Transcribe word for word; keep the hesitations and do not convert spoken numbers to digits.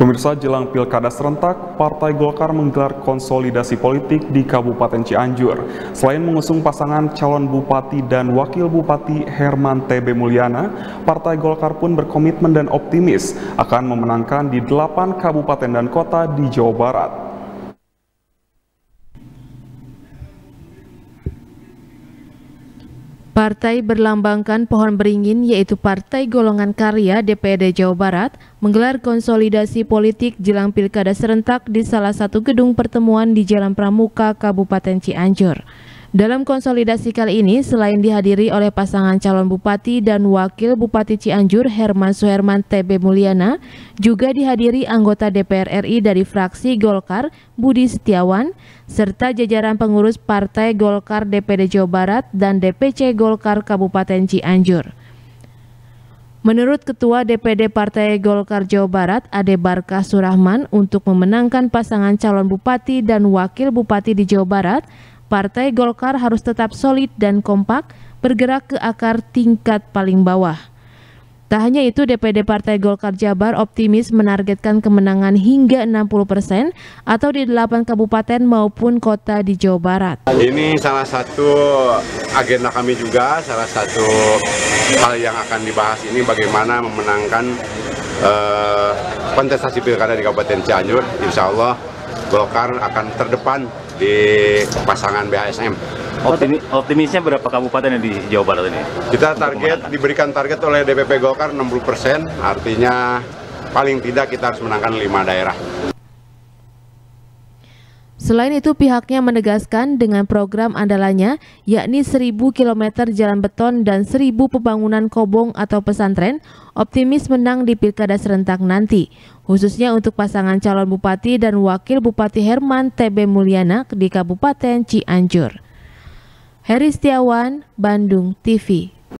Pemirsa, jelang Pilkada serentak, Partai Golkar menggelar konsolidasi politik di Kabupaten Cianjur. Selain mengusung pasangan calon Bupati dan Wakil Bupati Herman T B Mulyana, Partai Golkar pun berkomitmen dan optimis akan memenangkan di delapan kabupaten dan kota di Jawa Barat. Partai berlambangkan pohon beringin yaitu Partai Golongan Karya D P R D Jawa Barat menggelar konsolidasi politik jelang Pilkada serentak di salah satu gedung pertemuan di Jalan Pramuka, Kabupaten Cianjur. Dalam konsolidasi kali ini, selain dihadiri oleh pasangan calon Bupati dan Wakil Bupati Cianjur Herman Suherman T B Mulyana, juga dihadiri anggota D P R R I dari fraksi Golkar Budi Setiawan, serta jajaran pengurus Partai Golkar D P D Jawa Barat dan D P C Golkar Kabupaten Cianjur. Menurut Ketua D P D Partai Golkar Jawa Barat, Ade Barkah Surahman, untuk memenangkan pasangan calon Bupati dan Wakil Bupati di Jawa Barat, Partai Golkar harus tetap solid dan kompak, bergerak ke akar tingkat paling bawah. Tak hanya itu, D P D Partai Golkar Jabar optimis menargetkan kemenangan hingga enam puluh persen atau di delapan kabupaten maupun kota di Jawa Barat. Ini salah satu agenda kami juga, salah satu hal yang akan dibahas ini bagaimana memenangkan uh, kontestasi pilkada di Kabupaten Cianjur. Insya Allah Golkar akan terdepan di pasangan B H S M. Optimis, optimisnya berapa kabupaten di Jawa Barat ini? Kita target, diberikan target oleh D P P Golkar enam puluh persen, artinya paling tidak kita harus menangkan lima daerah. Selain itu, pihaknya menegaskan dengan program andalannya, yakni seribu kilometer jalan beton dan seribu pembangunan kobong atau pesantren, optimis menang di Pilkada serentak nanti, khususnya untuk pasangan calon Bupati dan Wakil Bupati Herman T B Mulyana di Kabupaten Cianjur. Heri Setiawan, Bandung T V.